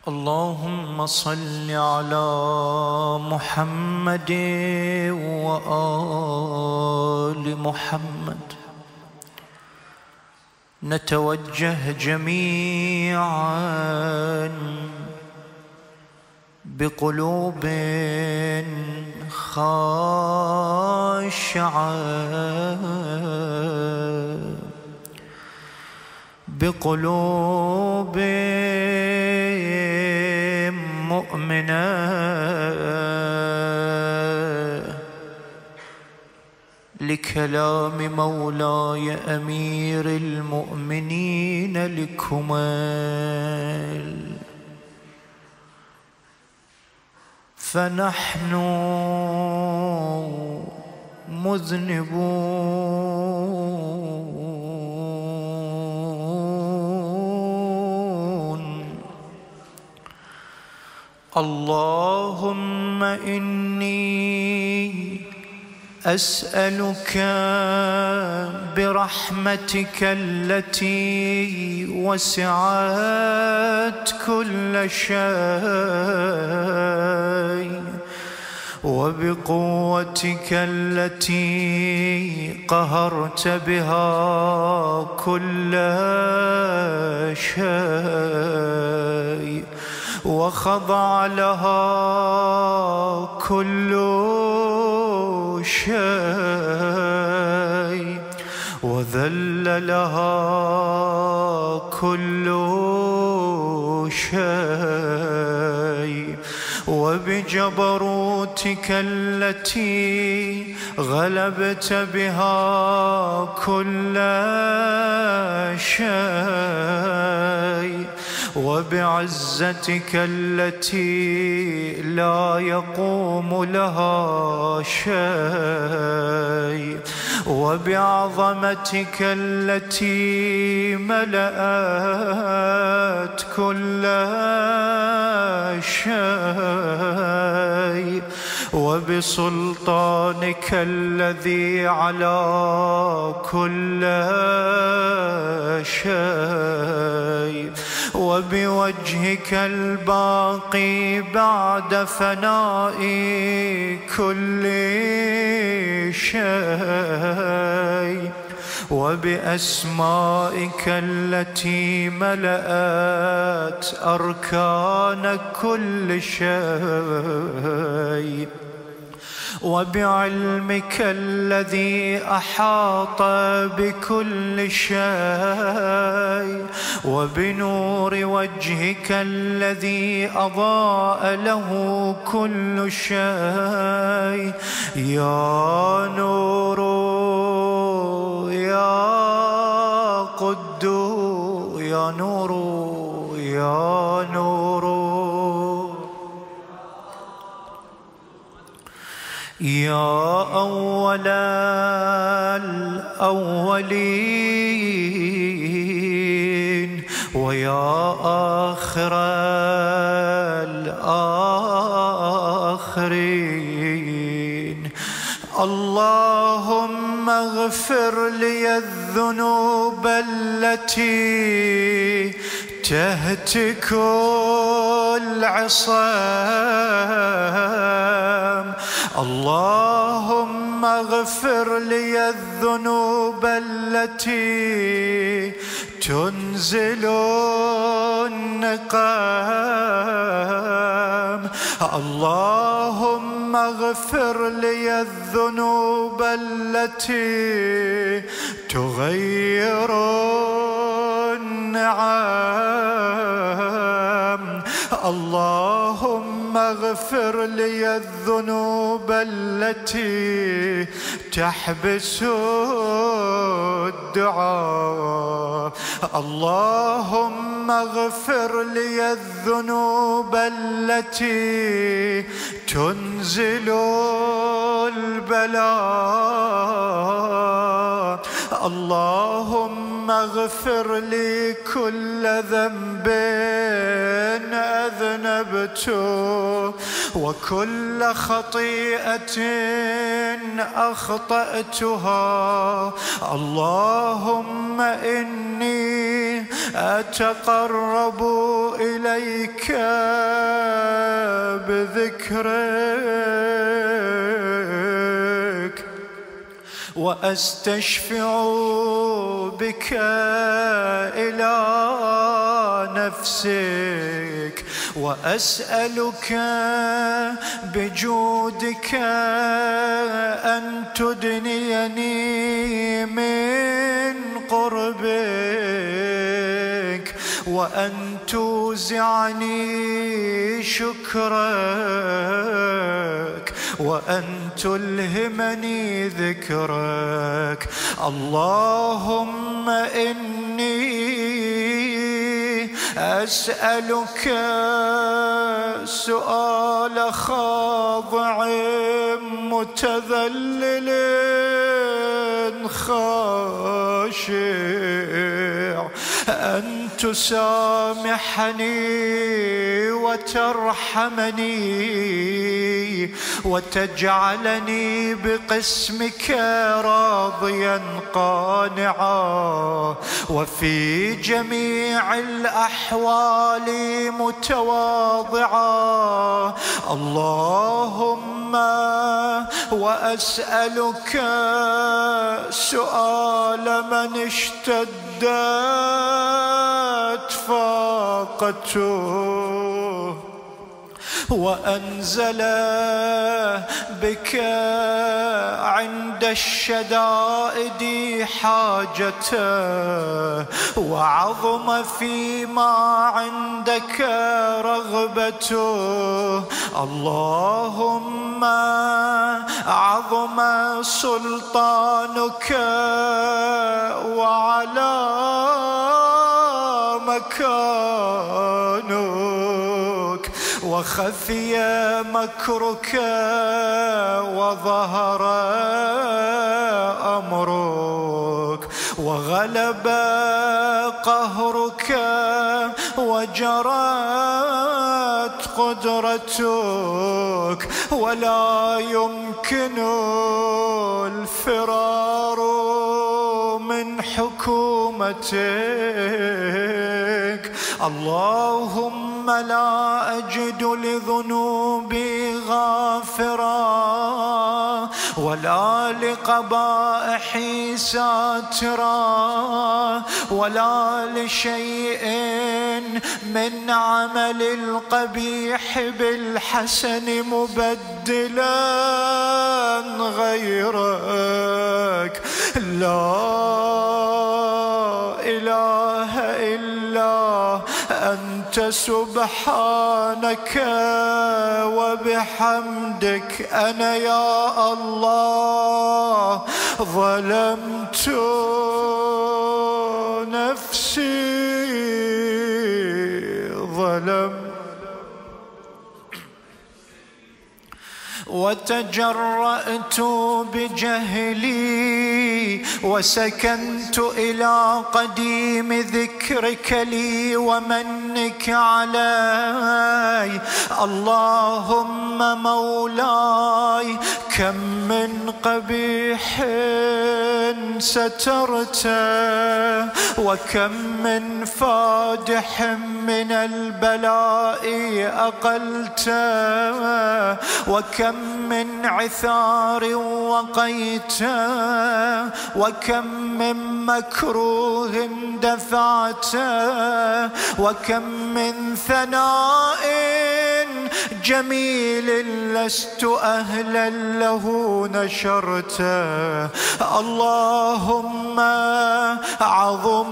اللهم صل على محمد وآل محمد. نتوجه جميعا بقلوب خاشعة، بقلوب مؤمنة، لكلام مولاي أمير المؤمنين الكمال. فنحن مذنبون. اللهم إني أسألك برحمتك التي وسعت كل شيء، وبقوتك التي قهرت بها كل شيء، وخضع لها كل شيء، وذل لها كل شيء، وبجبروتك التي غلبت بها كل شيء، وبعزتك التي لا يقوم لها شيء، وبعظمتك التي ملأت كل شيء، وبسلطانك الذي على كل شيء، وبوجهك الباقي بعد فناء كل شيء، وبأسمائك التي ملأت أركان كل شيء، وبعلمك الذي أحاط بكل شيء، وبنور وجهك الذي أضاء له كل شيء. يا نور يا قدوس، يا نور يا نور يا أول الأولين، ويا آخر الآخرين. اللهم اغفر لي الذنوب التي تهتك العصام. اللهم اغفر لي الذنوب التي تنزل النقام. اللهم اغفر لي الذنوب التي تغير النعم. اللهم اغفر لي الذنوب التي تحبس الدعاء. اللهم اغفر لي الذنوب التي تنزل البلاء. اللهم اغفر لي كل ذنب أذنبته، وكل خطيئة أخطأتها. اللهم إني أتقرب إليك بذكرك وأستشفع بك إلى نفسك وأسألك بجودك أن تدنيني من قربك وأن توزعني شكرك وأن تلهمني ذكرك. اللهم إني أسألك سؤال خاضع متذلل خاشع أن تسامحني وترحمني وتجعلني بقسمك راضيا قانعا وفي جميع الأحوال متواضعا. اللهم وأسألك سؤال من اشتدت فاقته وأنزل بك عند الشدائد حاجته وعظم فيما عندك رغبته. اللهم عظم سلطانك وعلى مكانك وخفي مكرك وظهر أمرك وغلب قهرك وجرت قدرتك ولا يمكن الفرار من حكومتك. اللهم لا أجد لذنوبي غافرا ولا لقبائحي ساترا ولا لشيء من عمل القبيح بالحسن مبدلا غيرك. لا إله إلا أنت سبحانك وبحمدك. أنا يا الله ظلمت نفسي وتجرأت بجهلي وسكنت إلى قديم ذكرك لي ومنك علي. اللهم مولاي كم من قبيح سترته وكم من فادح من البلاء أقلته وكم من عثار وقيته وكم من مكروه دفعته وكم من ثناء جميل لست أهلا له نشرته. اللهم عظم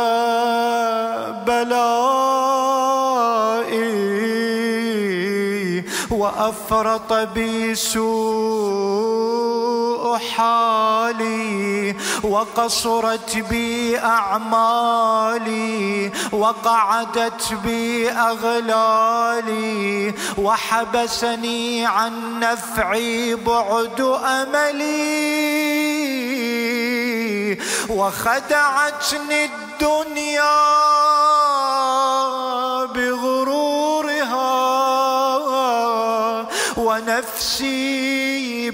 بلائي وأفرط بي سوء حالي وقصرت بي أعمالي وقعدت بي أغلالي وحبسني عن نفعي بعد أملي وخدعتني الدنيا بغرورها ونفسي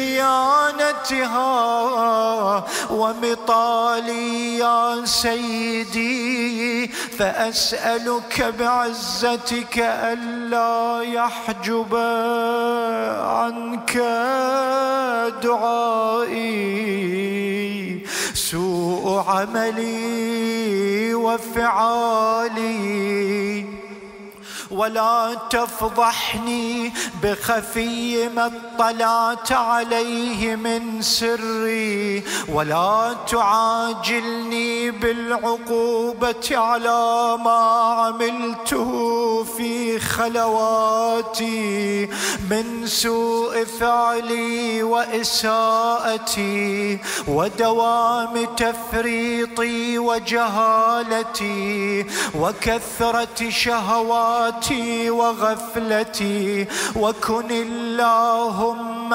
بخيانتها ومطالي يا سيدي، فأسألك بعزتك ألا يحجب عنك دعائي سوء عملي وفعالي، ولا تفضحني بخفي ما اطلعت عليه من سري، ولا تعاجلني بالعقوبة على ما عملته في خلواتي من سوء فعلي وإساءتي ودوام تفريطي وجهالتي وكثرة شهواتي وغفلتي. وكن اللهم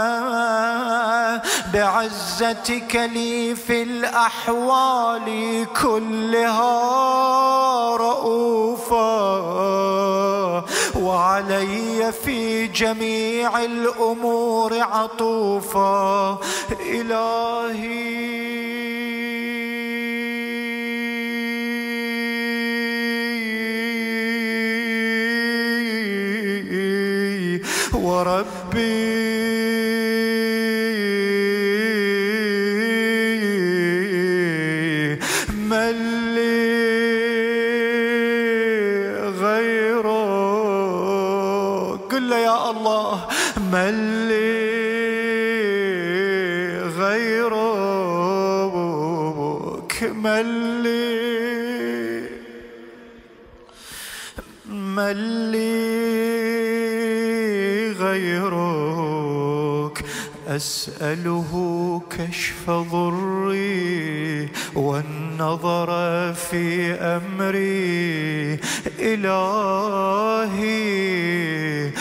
بعزتك لي في الأحوال كلها رؤوفا، وعلي في جميع الأمور عطوفا. إلهي وربي من لي غيرك، قل له يا الله من لي غيرك، من لي غيرك. أسأله كشف ضري والنظر في أمري. إلهي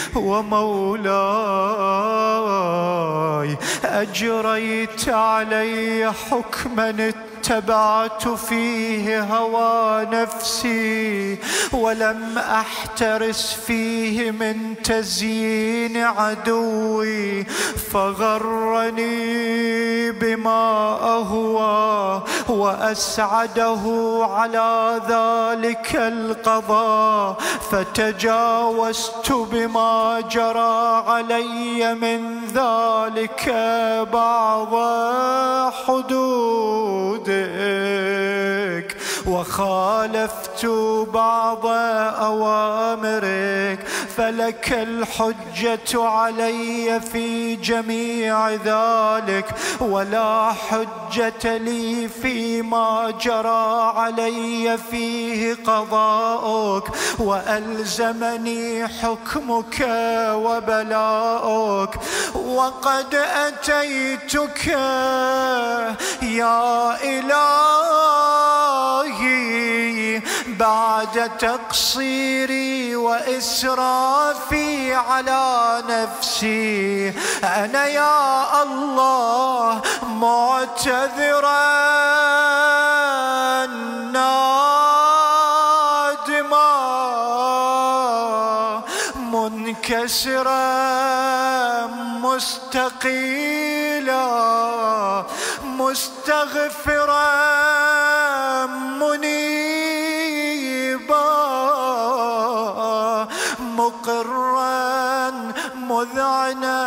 ومولاي أجريت علي حكما اتبعت فيه هوى نفسي، ولم أحترس فيه من تزيين عدوي، فغرني بما أهوى وأسعده على ذلك القضاء، فتجاوزت بما جرى علي من ذلك بعض حدود وخالفت بعض أوامرك، فلك الحجة علي في جميع ذلك، ولا حجة لي فيما جرى علي فيه قضاؤك، وألزمني حكمك وبلاؤك. وقد أتيتك يا إلهي بعد تقصيري وإسرافي على نفسي، أنا يا الله معتذرا نادما منكسرا مستقيلا مستغفرا منيبا مقرا مذعنا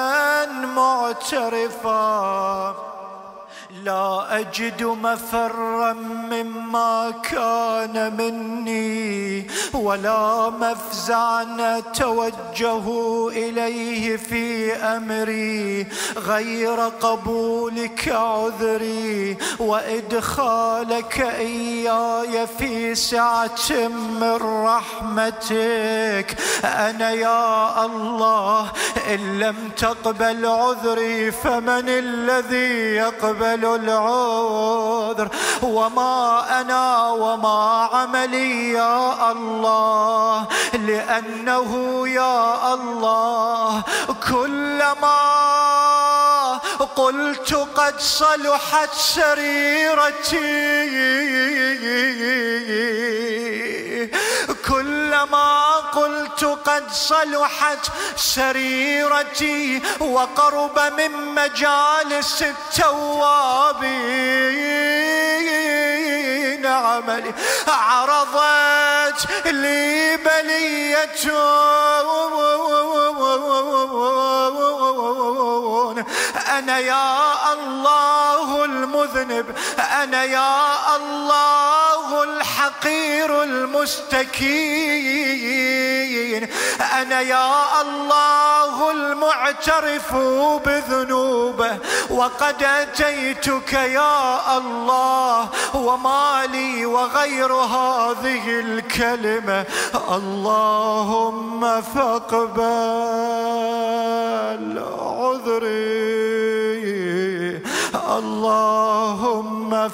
معترفا. لا أجد مفرا مما كان مني، ولا مفزعا أتوجه إليه في أمري غير قبولك عذري وإدخالك إياي في سعة من رحمتك. أنا يا الله إن لم تقبل عذري فمن الذي يقبل العذر؟ وما أنا وما عملي يا الله، لأنه يا الله كلما قلت قد صلحت سريرتي، كلما قلت قد صلحت سريرتي وقرب من مجالس التوابين عملي، عرضت لي بلية أنا يا الله المذنب، أنا يا الله الحقير المستكين، أنا يا الله المعترف بذنوبه، وقد أتيتك يا الله وما لي وغير هذه الكلمة. اللهم فاقبل عذري، اللهم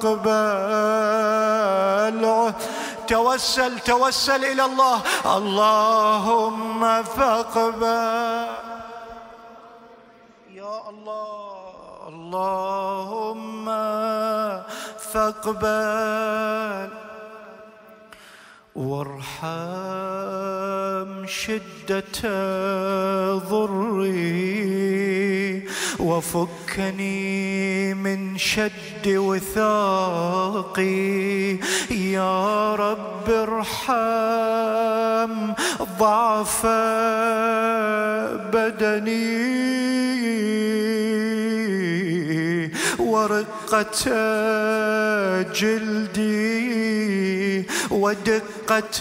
فاقبل. توسل توسل إلى الله. اللهم فاقبل يا الله، اللهم فاقبل وارحم شدة ضري وفكني من شد وثاقي. يا رب ارحم ضعف بدني ورقة جلدي ودقة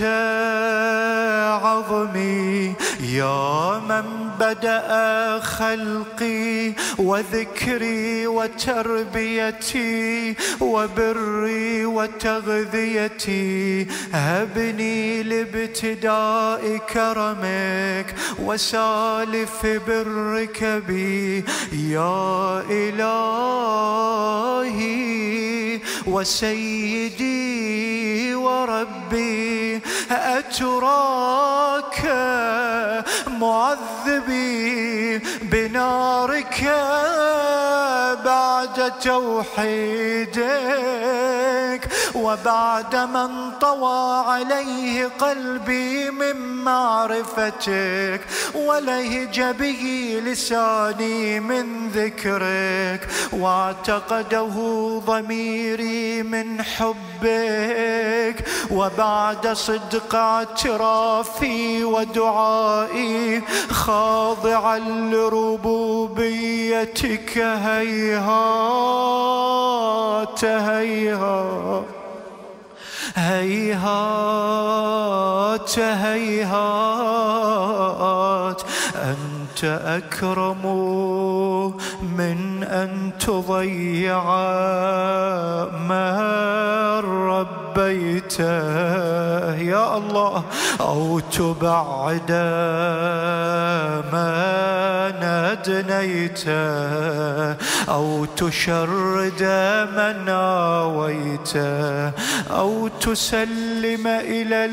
عظمي. يا من بدأ خلقي وذكري وتربيتي وبري وتغذيتي، هبني لابتداء كرمك وسالف برك بي. يا إلهي وسيدي وربي، أتراك معذبي بنارك بعد توحيدك وبعد من طوى عليه قلبي من معرفتك ولهج به لساني من ذكرك واعتقده ضميري من حبك. وبعد صدق اعترافي ودعائي خاضعا لربوبيتك، هيهات هيهات هيهات هيهات، أنت أكرم من أن تضيع من ربيته يا الله، أو تبعد من أدنيته، أو تشرد من آويته، أو تسلم إلى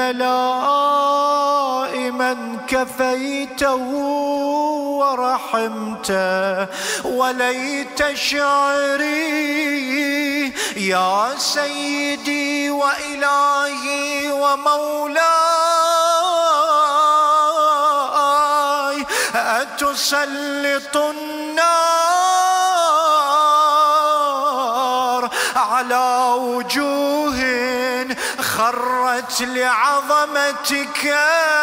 البلاء من كفيته ورحمته. وليت شعري يا سيدي وإلهي ومولاي أتسلط النار على وجوه خرت لعظمتك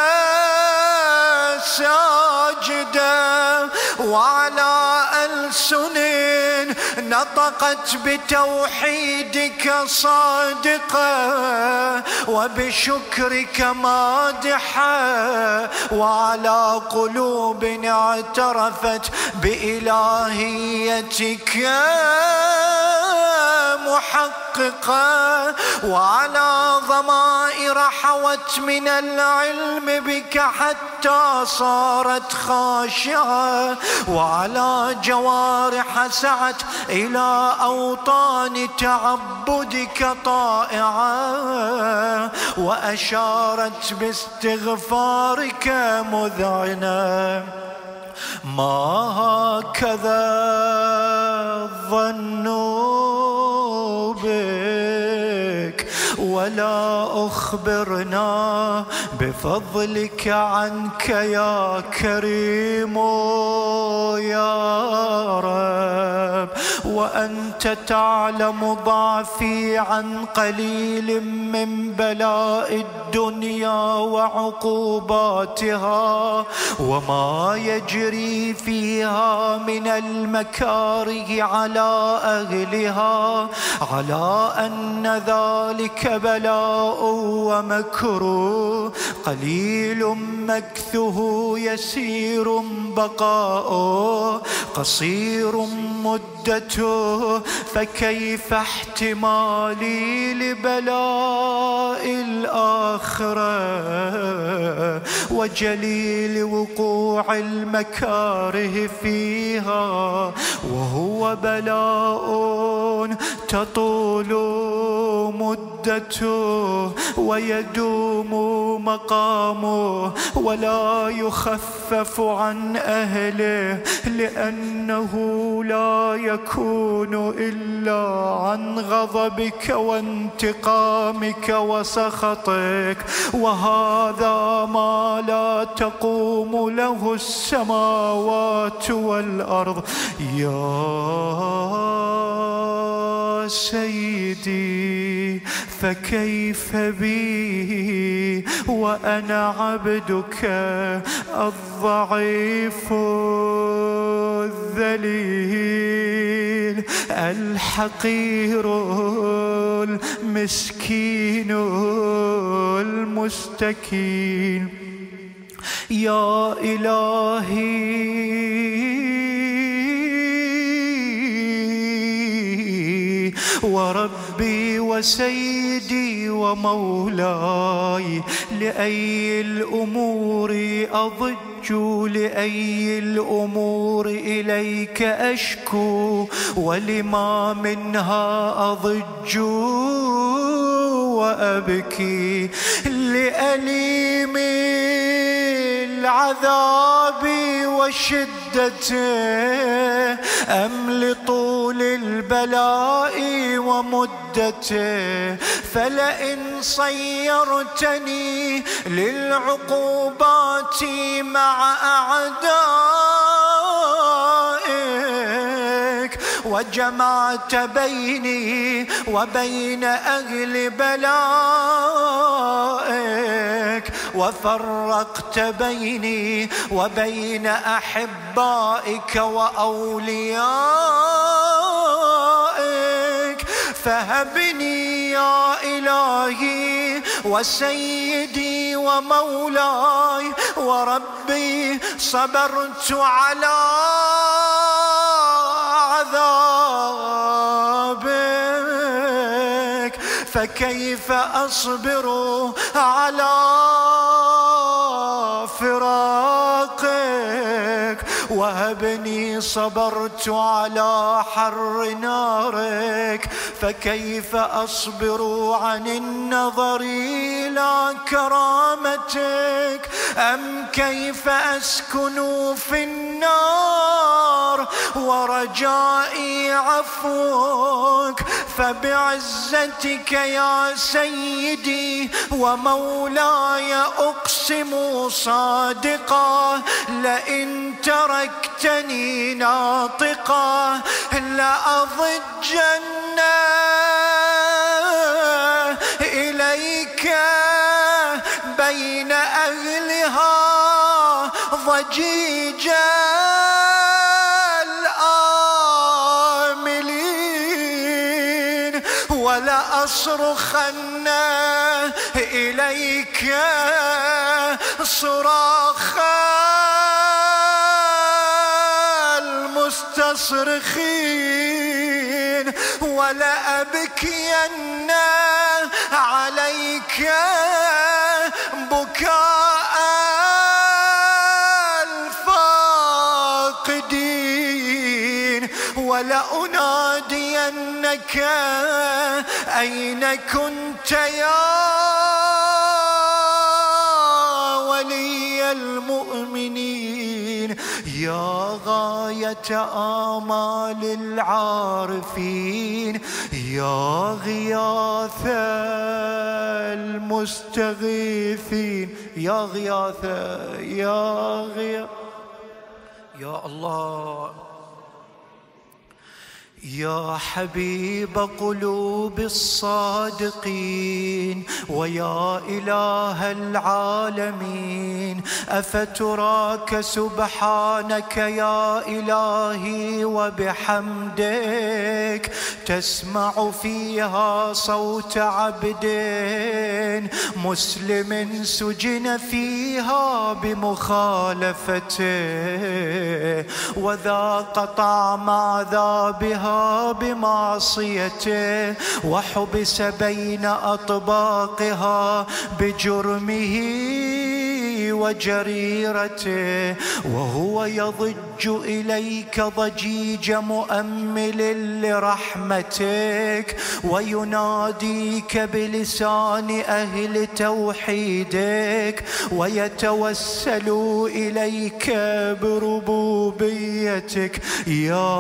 ساجدة، وعلى ألسن نطقت بتوحيدك صادقة وبشكرك مادحة، وعلى قلوب اعترفت بإلهيتك محققة، وعلى ضمائر حوت من العلم بك حتى صارت خاشعة، وعلى جوارح سعت إلى أوطان تعبدك طائعة، وأشارت باستغفارك مذعنة. ما هكذا الظن بك ولا أخبرنا بفضلك عنك يا كريم يا رب. وأنت تعلم ضعفي عن قليل من بلاء الدنيا وعقوباتها وما يجري فيها من المكاره على أهلها، على أن ذلك بلاء ومكروه قليل مكثه يسير بقاؤه قصير مدته، فكيف احتمالي لبلاء الآخرة وجليل وقوع المكاره فيها، وهو بلاء تطول مدته ويدوم مقامه ولا يخفف عن أهله، لأنه لا يكون إلا عن غضبك وانتقامك وسخطك، وهذا ما لا تقوم له السماوات والأرض. يا سيدي فكيف بي وأنا عبدك الضعيف الذليل الحقير المسكين المستكين. يا إلهي وربي وسيدي ومولاي، لأي الأمور أضج، لأي الأمور إليك أشكو، ولما منها أضج وأبكي، لأليم العذاب وشدته أم لطول البلاء ومدته؟ فلئن صيرتني للعقوبات مع أعدائك وجمعت بيني وبين أهل بلائك وفرقت بيني وبين أحبائك وأوليائك، فهبني يا إلهي وسيدي ومولاي وربي، صبرت على عذابك، فكيف أصبر على فراقك؟ وهبني صبرت على حر نارك، فكيف أصبر عن النظر إلى كرامتك؟ أم كيف أسكن في النار ورجائي عفوك؟ فبعزتك يا سيدي ومولاي أقسم صادقا، لئن تركتني ناطقا لأضجن إليك بين أهلها ضجيج الآملين، ولأصرخن إليك صراخ المستصرخين، ولأبكين عليك بكاء الفاقدين، ولأنادينك أين كنت يا ولي المؤمنين؟ العارفين، يا غاية آمال العارفين، يا غياث المستغيثين، يا غياث يا الله، يا حبيب قلوب الصادقين، ويا إله العالمين، أفتراك سبحانك يا إلهي وبحمدك تسمع فيها صوت عبد مسلم سجن فيها بمخالفته، وذاق طعم عذابها بمعصيته، وحبس بين أطباقها بجرمه وجريرته، وهو يضج إليك ضجيج مؤمل لرحمتك، ويناديك بلسان أهل توحيدك، ويتوسل إليك بربوبيتك. يا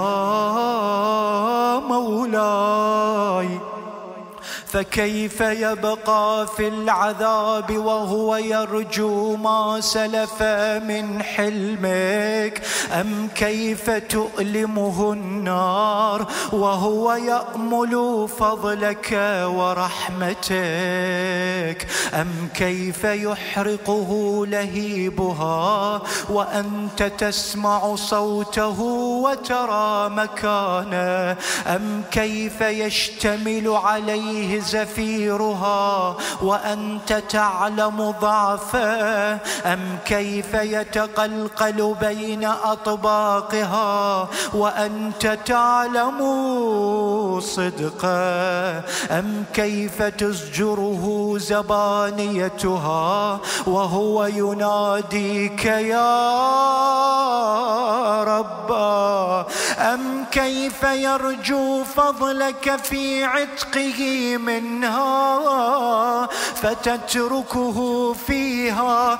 مولاي، فكيف يبقى في العذاب وهو يرجو ما سلف من حلمك؟ أم كيف تؤلمه النار وهو يأمل فضلك ورحمتك؟ أم كيف يحرقه لهيبها وأنت تسمع صوته وترى مكانه؟ أم كيف يشتمل عليه زفيرها وأنت تعلم ضعفه؟ أم كيف يتقلقل بين أطباقها وأنت تعلم صدقه؟ أم كيف تزجره زبانيتها وهو يناديك يا رب؟ أم كيف يرجو فضلك في عتقه منها فتتركه فيها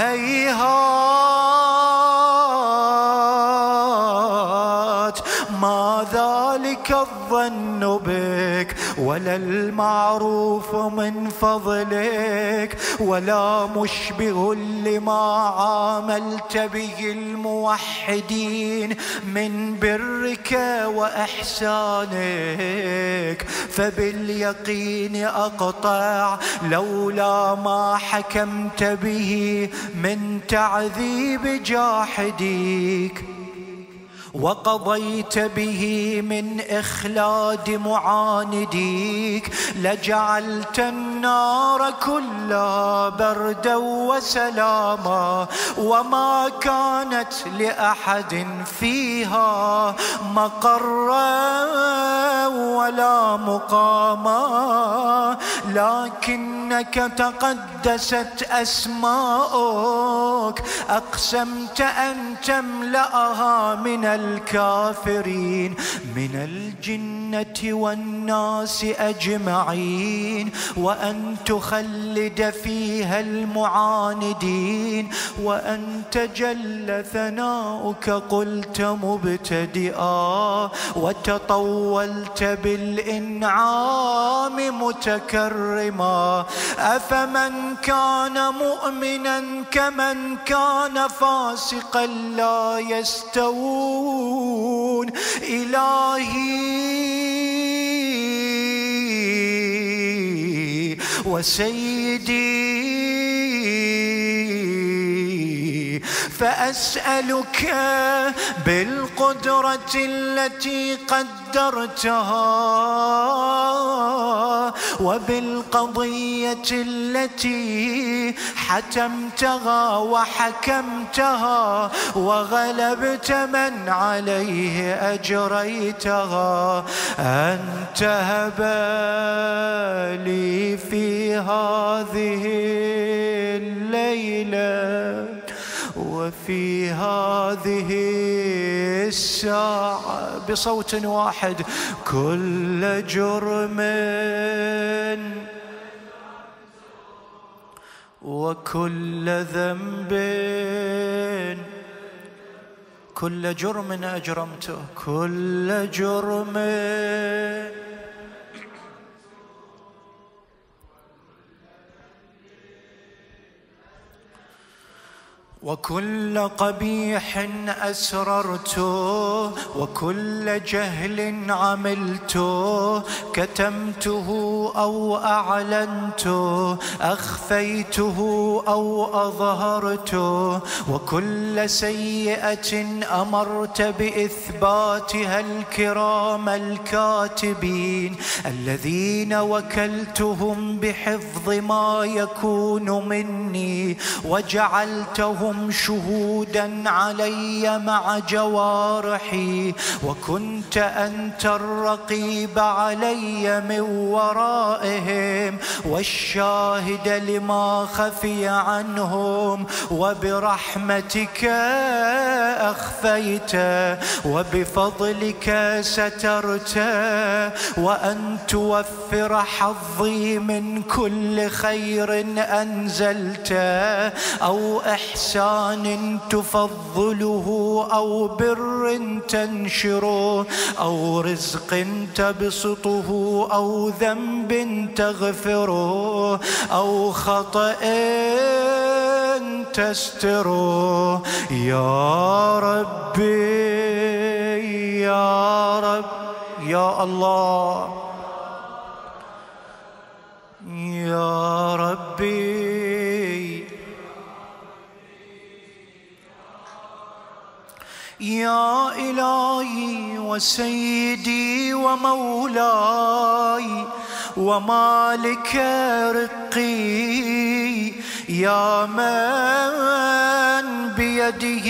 هيهات؟ ما ذلك الظن بك ولا المعروف من فضلك، ولا مشبه لما عاملت به الموحدين من برك وإحسانك. فباليقين أقطع لولا ما حكمت به من تعذيب جاحديك وقضيت به من إخلاد معانديك لجعلت النار كلها بردا وسلاما، وما كانت لأحد فيها مقرا ولا مقاما، لكنك تقدست أسماؤك أقسمت أن تملأها من الكافرين من الجنة والناس أجمعين، وأن تخلد فيها المعاندين، وأنت جل ثناؤك قلت مبتدئا وتطولت بالإنعام متكرما. أفمن كان مؤمنا كمن كان فاسقا لا يستوون إلهي وسيدي، فأسألك بالقدرة التي قدرتها وبالقضية التي حتمتها وحكمتها وغلبت من عليه أجريتها، أن تهب لي في هذه الليلة وفي هذه الساعة بصوت واحد كل جرم وكل ذنب كل جرم أجرمته، كل جرم وكل قبيح أسررته، وكل جهل عملته، كتمته أو أعلنته، أخفيته أو أظهرته، وكل سيئة أمرت بإثباتها الكرام الكاتبين الذين وكلتهم بحفظ ما يكون مني، وجعلتهم شهودا علي مع جوارحي، وكنت أنت الرقيب علي من ورائهم والشاهد لما خفي عنهم، وبرحمتك أخفيت وبفضلك سترت، وأن توفر حظي من كل خير أنزلت، أو إحسان تفضله، أو بر تنشره، أو رزق تبسطه، أو ذنب تغفره، أو خطأ تستره. يا ربي يا رب يا الله يا ربي يا إلهي وسيدي ومولاي ومالك رقي، يا من بيده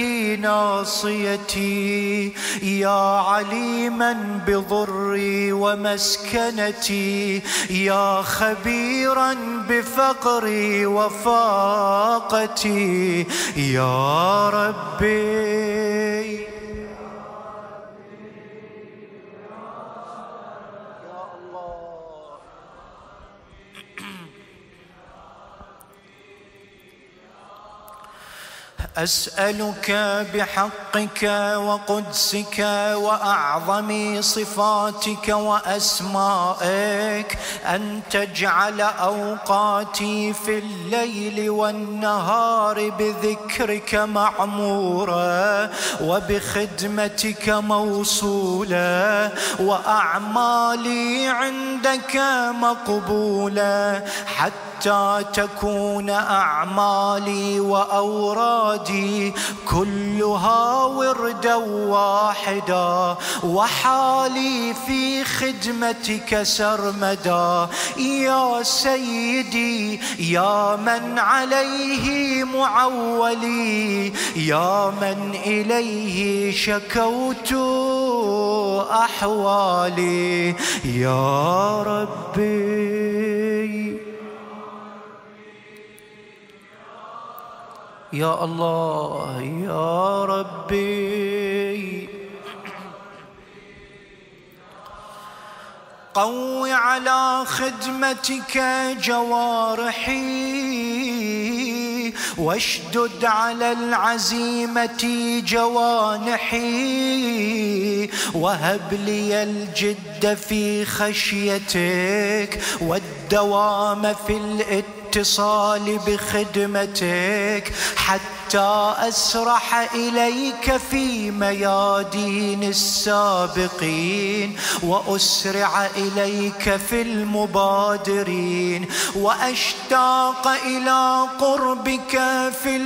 ناصيتي، يا عليما بضري ومسكنتي، يا خبيرا بفقري وفاقتي، يا ربي أسألك بحقك وقدسك وأعظم صفاتك وأسمائك أن تجعل أوقاتي في الليل والنهار بذكرك معمورة، وبخدمتك موصولة، وأعمالي عندك مقبولة، حتى تكون أعمالي وأورادي كلها وردا واحدا، وحالي في خدمتك سرمدا. يا سيدي يا من عليه معولي، يا من إليه شكوت أحوالي، يا ربي يا الله يا ربي قو على خدمتك جوارحي، واشدد على العزيمة جوانحي، وهب لي الجد في خشيتك والدوام في الاتصال بخدمتك، حتى أسرح إليك في ميادين السابقين، وأسرع إليك في المبادرين، وأشتاق إلى قربك في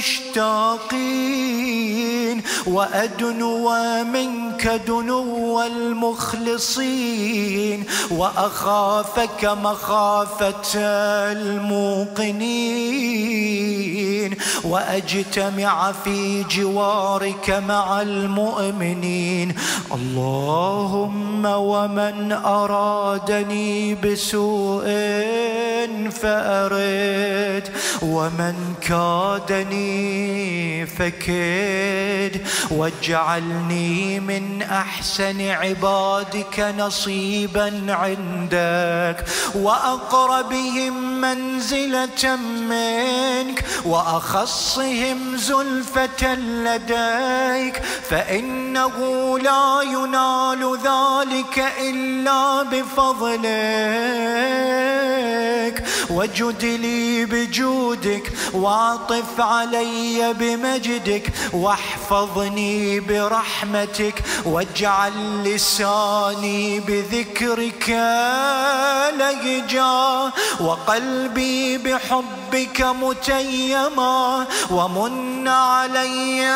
المشتاقين، وأدنو منك دنو المخلصين، وأخافك مخافة الموقنين، وأجتمع في جوارك مع المؤمنين. اللهم ومن أرادني بسوء فأرد، ومن كادني فكد، واجعلني من أحسن عبادك نصيبا عندك، وأقربهم منزلة منك، وأخصهم زلفة لديك، فإنه لا ينال ذلك إلا بفضلك. وجد لي بجودك، واعطف علي بمجدك، واحفظني برحمتك، واجعل لساني بذكرك لهجا، وقلبي بحبك متيما، ومن علي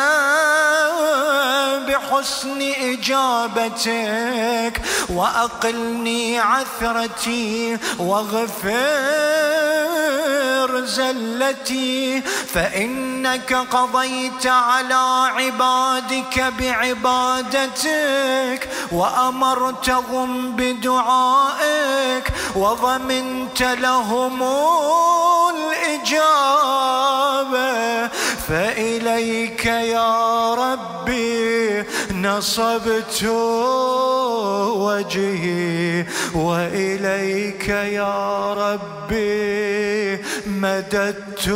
بحسن إجابتك، وأقلني عثرتي، واغفر زلتي، فإنك قضيت على عبادك بعبادتك، وأمرتهم بدعائك، وضمنت لهم الإجابة، فإليك يا ربي نصبت وجهي، وإليك يا ربي مددت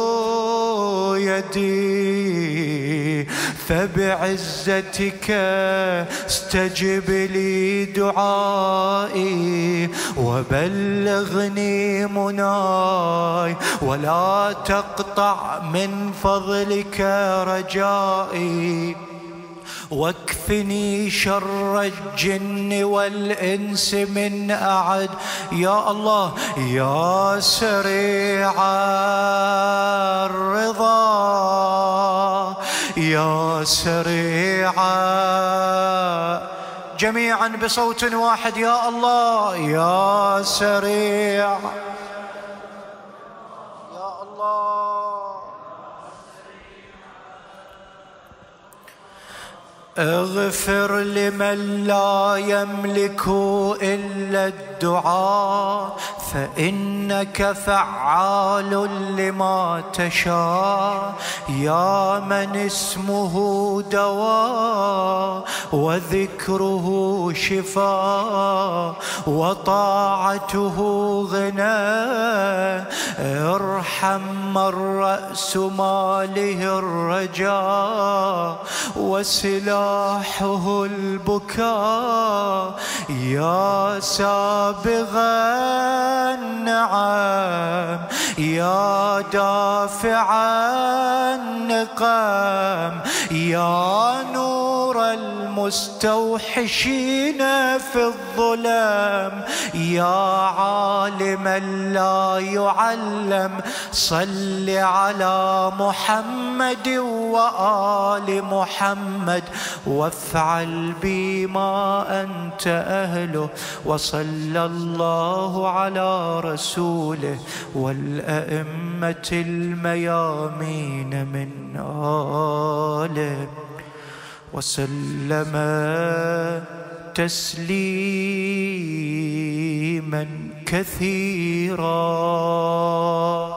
يدي، فبعزتك استجب لي دعائي، وبلغني مناي، ولا تقطع من فضلك رجائي، واكفني شر الجن والإنس من أعد. يا الله يا سريع الرضا، يا سريع، جميعا بصوت واحد، يا الله يا سريع، يا الله. اغفر لمن لا يملك إلا الدعاء، فإنك فعال لما تشاء، يا من اسمه دواء، وذكره شفاء، وطاعته غنى، ارحم من رأس ماله الرجاء، وسلاحه البكاء، يا سابغ النعم، يا دافع النقم، يا نور المستوحشين في الظلام، يا عالما لا يعلم، صل على محمد وآل محمد، وافعل بي ما أنت أهله، وصلى الله على رسوله والأئمة الميامين من آله، وسلم تسليما كثيرا.